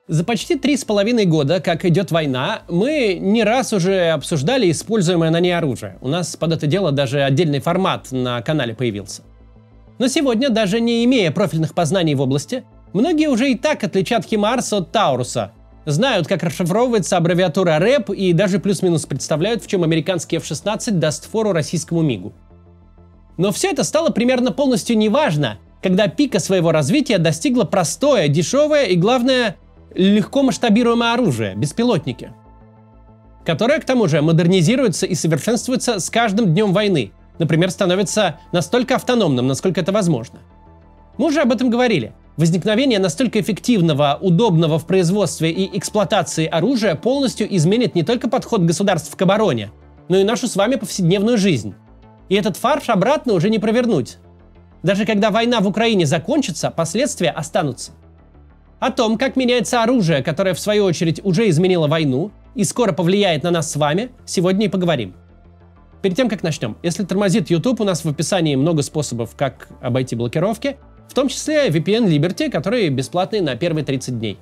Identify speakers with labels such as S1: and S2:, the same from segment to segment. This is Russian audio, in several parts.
S1: За почти 3,5 года, как идет война, мы не раз уже обсуждали используемое на ней оружие. У нас под это дело даже отдельный формат на канале появился. Но сегодня, даже не имея профильных познаний в области, многие уже и так отличат Химарс от Тауруса, знают, как расшифровывается аббревиатура РЭП и даже плюс-минус представляют, в чем американский F-16 даст фору российскому МиГу. Но все это стало примерно полностью неважно, когда пика своего развития достигло простое, дешевое и, главное, легко масштабируемое оружие – беспилотники, которое, к тому же, модернизируется и совершенствуется с каждым днем войны, например, становится настолько автономным, насколько это возможно. Мы уже об этом говорили. Возникновение настолько эффективного, удобного в производстве и эксплуатации оружия полностью изменит не только подход государств к обороне, но и нашу с вами повседневную жизнь. И этот фарш обратно уже не провернуть. Даже когда война в Украине закончится, последствия останутся. О том, как меняется оружие, которое в свою очередь уже изменило войну и скоро повлияет на нас с вами, сегодня и поговорим. Перед тем, как начнем, если тормозит YouTube, у нас в описании много способов, как обойти блокировки, в том числе VPN Liberty, который бесплатный на первые 30 дней.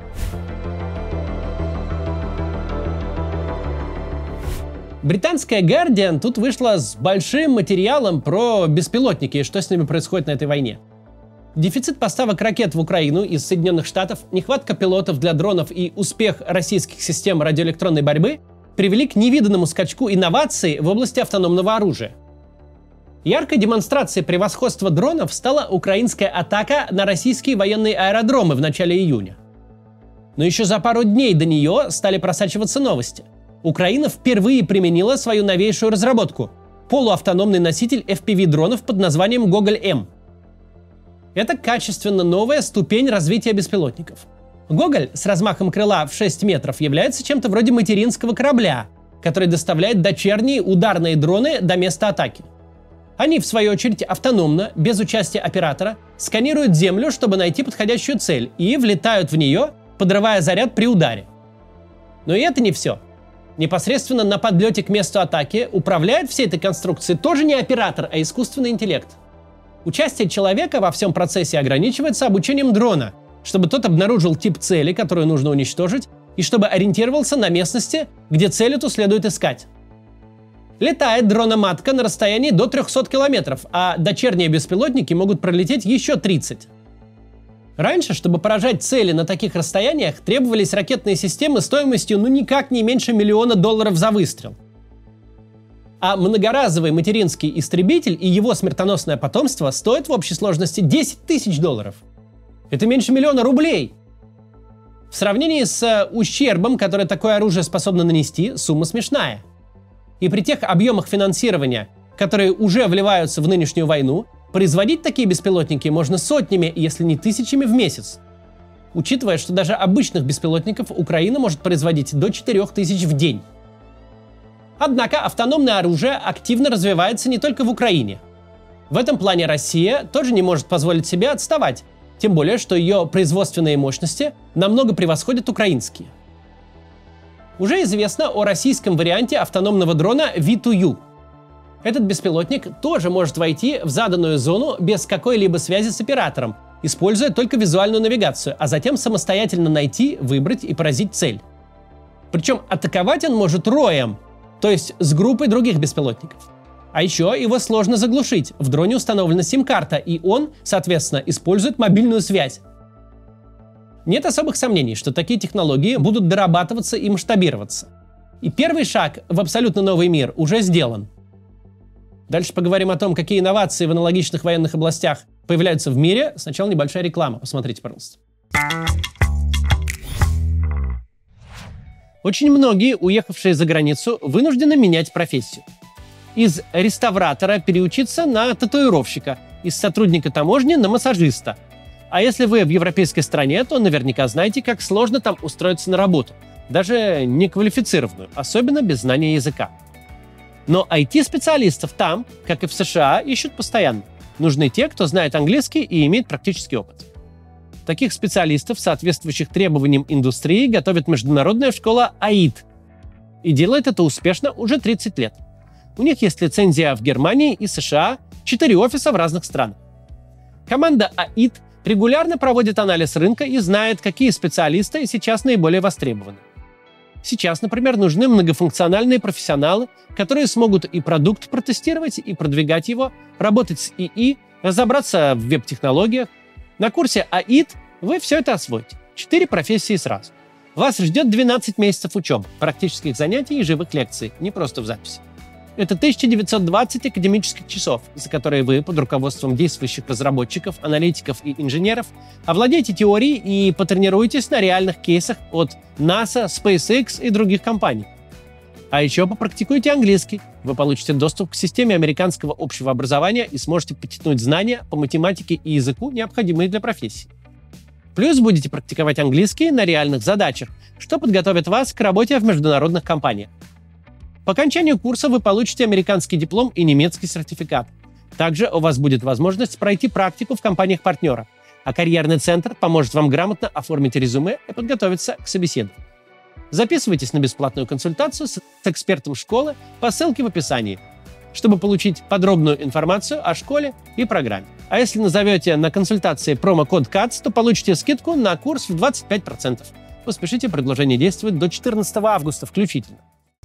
S1: Британская Guardian тут вышла с большим материалом про беспилотники и что с ними происходит на этой войне. Дефицит поставок ракет в Украину из Соединенных Штатов, нехватка пилотов для дронов и успех российских систем радиоэлектронной борьбы привели к невиданному скачку инноваций в области автономного оружия. Яркой демонстрацией превосходства дронов стала украинская атака на российские военные аэродромы в начале июня. Но еще за пару дней до нее стали просачиваться новости. Украина впервые применила свою новейшую разработку – полуавтономный носитель FPV-дронов под названием Гоголь-М. Это качественно новая ступень развития беспилотников. Гоголь с размахом крыла в 6 метров является чем-то вроде материнского корабля, который доставляет дочерние ударные дроны до места атаки. Они, в свою очередь, автономно, без участия оператора, сканируют землю, чтобы найти подходящую цель, и влетают в нее, подрывая заряд при ударе. Но и это не все. Непосредственно на подлете к месту атаки управляет всей этой конструкцией тоже не оператор, а искусственный интеллект. Участие человека во всем процессе ограничивается обучением дрона, чтобы тот обнаружил тип цели, которую нужно уничтожить, и чтобы ориентировался на местности, где цель эту следует искать. Летает дрона-матка на расстоянии до 300 километров, а дочерние беспилотники могут пролететь еще 30. Раньше, чтобы поражать цели на таких расстояниях, требовались ракетные системы стоимостью никак не меньше $1 миллиона за выстрел. А многоразовый материнский истребитель и его смертоносное потомство стоят в общей сложности $10 тысяч. Это меньше $1 миллиона. В сравнении с ущербом, который такое оружие способно нанести, сумма смешная. И при тех объемах финансирования, которые уже вливаются в нынешнюю войну, производить такие беспилотники можно сотнями, если не тысячами в месяц. Учитывая, что даже обычных беспилотников Украина может производить до 4000 в день. Однако автономное оружие активно развивается не только в Украине. В этом плане Россия тоже не может позволить себе отставать, тем более, что ее производственные мощности намного превосходят украинские. Уже известно о российском варианте автономного дрона V2U. Этот беспилотник тоже может войти в заданную зону без какой-либо связи с оператором, используя только визуальную навигацию, а затем самостоятельно найти, выбрать и поразить цель. Причем атаковать он может роем, то есть с группой других беспилотников. А еще его сложно заглушить, в дроне установлена сим-карта, и он, соответственно, использует мобильную связь. Нет особых сомнений, что такие технологии будут дорабатываться и масштабироваться. И первый шаг в абсолютно новый мир уже сделан. Дальше поговорим о том, какие инновации в аналогичных военных областях появляются в мире. Сначала небольшая реклама. Посмотрите, пожалуйста. Очень многие, уехавшие за границу, вынуждены менять профессию. Из реставратора переучиться на татуировщика, из сотрудника таможни на массажиста. А если вы в европейской стране, то наверняка знаете, как сложно там устроиться на работу, даже неквалифицированную, особенно без знания языка. Но IT-специалистов там, как и в США, ищут постоянно. Нужны те, кто знает английский и имеет практический опыт. Таких специалистов, соответствующих требованиям индустрии, готовит международная школа АИТ. И делает это успешно уже 30 лет. У них есть лицензия в Германии и США, 4 офиса в разных странах. Команда АИТ регулярно проводит анализ рынка и знает, какие специалисты сейчас наиболее востребованы. Сейчас, например, нужны многофункциональные профессионалы, которые смогут и продукт протестировать, и продвигать его, работать с ИИ, разобраться в веб-технологиях. На курсе АИТ вы все это освоите. 4 профессии сразу. Вас ждет 12 месяцев учебы, практических занятий и живых лекций, не просто в записи. Это 1920 академических часов, за которые вы под руководством действующих разработчиков, аналитиков и инженеров овладеете теорией и потренируетесь на реальных кейсах от NASA, SpaceX и других компаний. А еще попрактикуйте английский. Вы получите доступ к системе американского общего образования и сможете подтянуть знания по математике и языку, необходимые для профессии. Плюс будете практиковать английский на реальных задачах, что подготовит вас к работе в международных компаниях. По окончанию курса вы получите американский диплом и немецкий сертификат. Также у вас будет возможность пройти практику в компаниях-партнерах, а карьерный центр поможет вам грамотно оформить резюме и подготовиться к собеседованию. Записывайтесь на бесплатную консультацию с экспертом школы по ссылке в описании, чтобы получить подробную информацию о школе и программе. А если назовете на консультации промокод CATS, то получите скидку на курс в 25%. Поспешите, предложение действует до 14 августа включительно.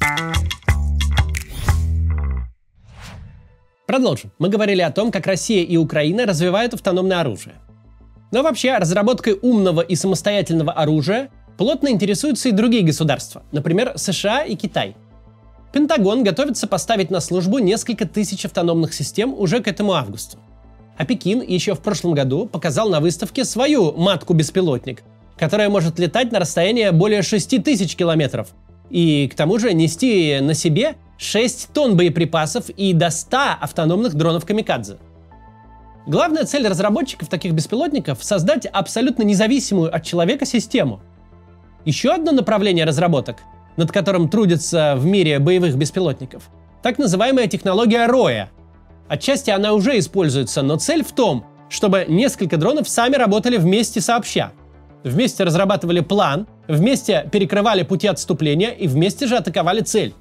S1: Продолжим. Мы говорили о том, как Россия и Украина развивают автономное оружие. Но вообще, разработкой умного и самостоятельного оружия плотно интересуются и другие государства, например, США и Китай. Пентагон готовится поставить на службу несколько тысяч автономных систем уже к этому августу. А Пекин еще в прошлом году показал на выставке свою матку-беспилотник, которая может летать на расстояние более 6000 километров и к тому же нести на себе 6 тонн боеприпасов и до 100 автономных дронов «Камикадзе». Главная цель разработчиков таких беспилотников – создать абсолютно независимую от человека систему. Еще одно направление разработок, над которым трудятся в мире боевых беспилотников – так называемая технология Роя. Отчасти она уже используется, но цель в том, чтобы несколько дронов сами работали вместе сообща. Вместе разрабатывали план, вместе перекрывали пути отступления и вместе же атаковали цель.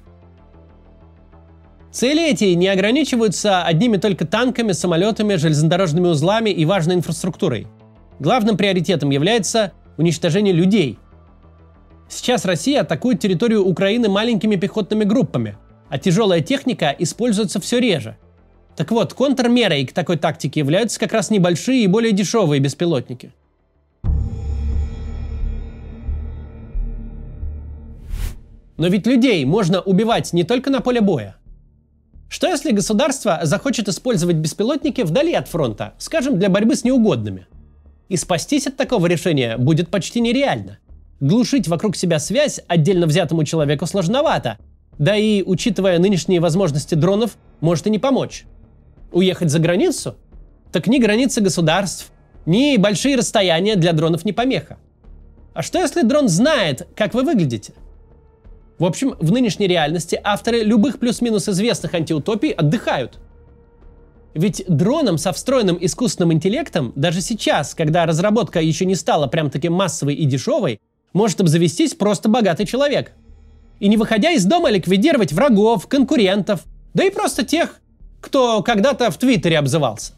S1: Цели эти не ограничиваются одними только танками, самолетами, железнодорожными узлами и важной инфраструктурой. Главным приоритетом является уничтожение людей. Сейчас Россия атакует территорию Украины маленькими пехотными группами, а тяжелая техника используется все реже. Так вот, контрмерой к такой тактике являются как раз небольшие и более дешевые беспилотники. Но ведь людей можно убивать не только на поле боя. Что если государство захочет использовать беспилотники вдали от фронта, скажем, для борьбы с неугодными? И спастись от такого решения будет почти нереально. Глушить вокруг себя связь отдельно взятому человеку сложновато, да и, учитывая нынешние возможности дронов, может и не помочь. Уехать за границу? Так ни границы государств, ни большие расстояния для дронов не помеха. А что если дрон знает, как вы выглядите? В общем, в нынешней реальности авторы любых плюс-минус известных антиутопий отдыхают. Ведь дроном со встроенным искусственным интеллектом даже сейчас, когда разработка еще не стала прям-таки массовой и дешевой, может обзавестись просто богатый человек. И не выходя из дома ликвидировать врагов, конкурентов, да и просто тех, кто когда-то в Твиттере обзывался.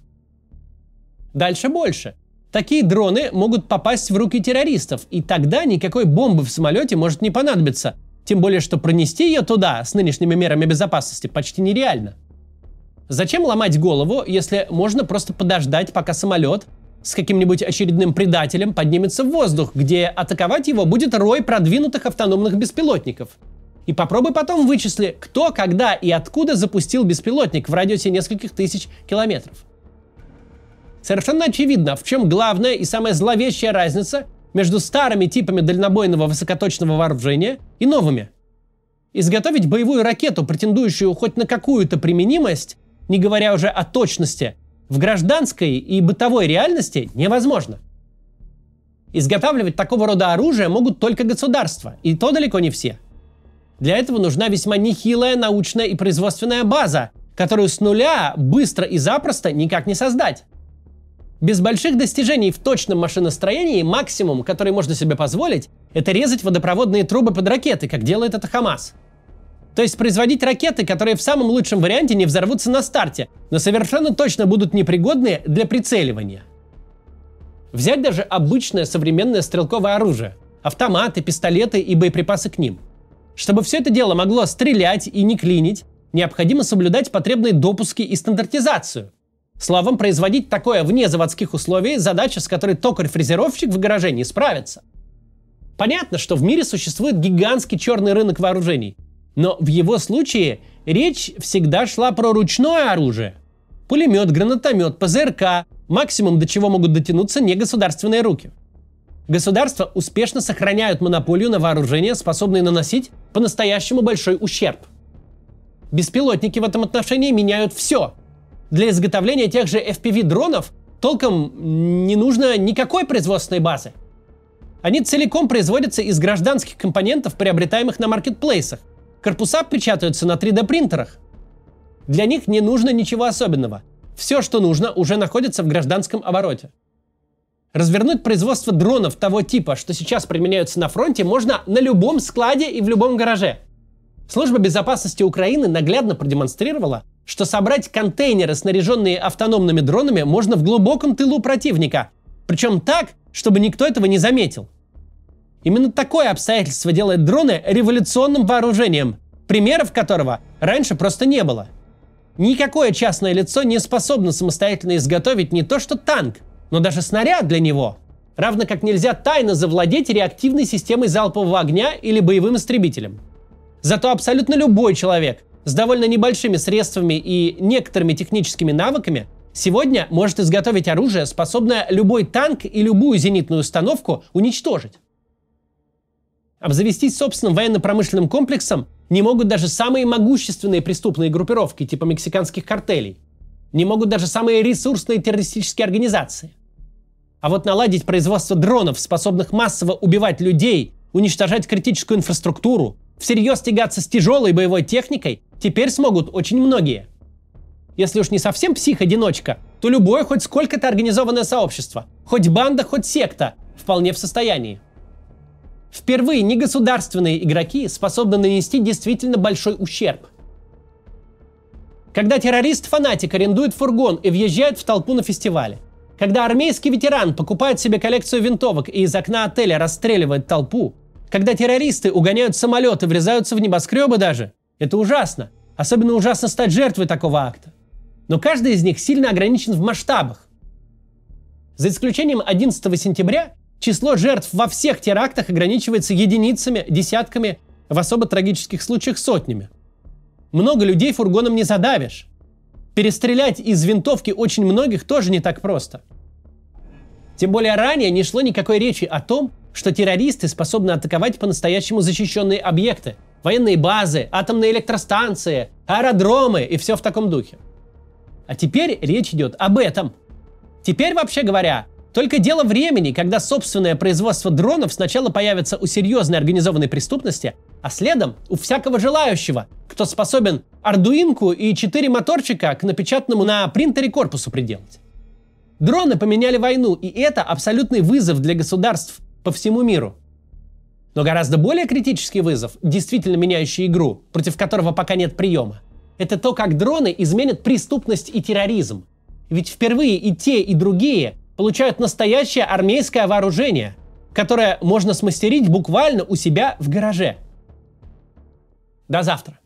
S1: Дальше больше. Такие дроны могут попасть в руки террористов, и тогда никакой бомбы в самолете может не понадобиться. Тем более, что пронести ее туда с нынешними мерами безопасности почти нереально. Зачем ломать голову, если можно просто подождать, пока самолет с каким-нибудь очередным предателем поднимется в воздух, где атаковать его будет рой продвинутых автономных беспилотников? И попробуй потом вычисли, кто, когда и откуда запустил беспилотник в радиусе нескольких тысяч километров. Совершенно очевидно, в чем главная и самая зловещая разница между старыми типами дальнобойного высокоточного вооружения и новыми. Изготовить боевую ракету, претендующую хоть на какую-то применимость, не говоря уже о точности, в гражданской и бытовой реальности невозможно. Изготавливать такого рода оружие могут только государства, и то далеко не все. Для этого нужна весьма нехилая научная и производственная база, которую с нуля быстро и запросто никак не создать. Без больших достижений в точном машиностроении максимум, который можно себе позволить, это резать водопроводные трубы под ракеты, как делает это ХАМАС. То есть производить ракеты, которые в самом лучшем варианте не взорвутся на старте, но совершенно точно будут непригодны для прицеливания. Взять даже обычное современное стрелковое оружие, автоматы, пистолеты и боеприпасы к ним. Чтобы все это дело могло стрелять и не клинить, необходимо соблюдать потребные допуски и стандартизацию. Словом, производить такое вне заводских условий – задача, с которой токарь-фрезеровщик в гараже не справится. Понятно, что в мире существует гигантский черный рынок вооружений, но в его случае речь всегда шла про ручное оружие. Пулемет, гранатомет, ПЗРК – максимум, до чего могут дотянуться негосударственные руки. Государства успешно сохраняют монополию на вооружения, способные наносить по-настоящему большой ущерб. Беспилотники в этом отношении меняют все. Для изготовления тех же FPV-дронов толком не нужно никакой производственной базы. Они целиком производятся из гражданских компонентов, приобретаемых на маркетплейсах. Корпуса печатаются на 3D-принтерах. Для них не нужно ничего особенного. Все, что нужно, уже находится в гражданском обороте. Развернуть производство дронов того типа, что сейчас применяются на фронте, можно на любом складе и в любом гараже. Служба безопасности Украины наглядно продемонстрировала, что собрать контейнеры, снаряженные автономными дронами, можно в глубоком тылу противника. Причем так, чтобы никто этого не заметил. Именно такое обстоятельство делает дроны революционным вооружением, примеров которого раньше просто не было. Никакое частное лицо не способно самостоятельно изготовить не то что танк, но даже снаряд для него. Равно как нельзя тайно завладеть реактивной системой залпового огня или боевым истребителем. Зато абсолютно любой человек с довольно небольшими средствами и некоторыми техническими навыками сегодня может изготовить оружие, способное любой танк и любую зенитную установку уничтожить. Обзавестись собственным военно-промышленным комплексом не могут даже самые могущественные преступные группировки типа мексиканских картелей. Не могут даже самые ресурсные террористические организации. А вот наладить производство дронов, способных массово убивать людей, уничтожать критическую инфраструктуру, всерьез тягаться с тяжелой боевой техникой, теперь смогут очень многие. Если уж не совсем псих-одиночка, то любое хоть сколько-то организованное сообщество, хоть банда, хоть секта, вполне в состоянии. Впервые негосударственные игроки способны нанести действительно большой ущерб. Когда террорист-фанатик арендует фургон и въезжает в толпу на фестивале, когда армейский ветеран покупает себе коллекцию винтовок и из окна отеля расстреливает толпу, когда террористы угоняют самолеты, врезаются в небоскребы даже, это ужасно. Особенно ужасно стать жертвой такого акта. Но каждый из них сильно ограничен в масштабах. За исключением 11 сентября, число жертв во всех терактах ограничивается единицами, десятками, в особо трагических случаях сотнями. Много людей фургоном не задавишь. Перестрелять из винтовки очень многих тоже не так просто. Тем более ранее не шло никакой речи о том, что террористы способны атаковать по-настоящему защищенные объекты, военные базы, атомные электростанции, аэродромы и все в таком духе. А теперь речь идет об этом. Теперь, вообще говоря, только дело времени, когда собственное производство дронов сначала появится у серьезной организованной преступности, а следом у всякого желающего, кто способен ардуинку и 4 моторчика к напечатанному на принтере корпусу приделать. Дроны поменяли войну, и это абсолютный вызов для государств по всему миру. Но гораздо более критический вызов, действительно меняющий игру, против которого пока нет приема, это то, как дроны изменят преступность и терроризм. Ведь впервые и те, и другие получают настоящее армейское вооружение, которое можно смастерить буквально у себя в гараже. До завтра.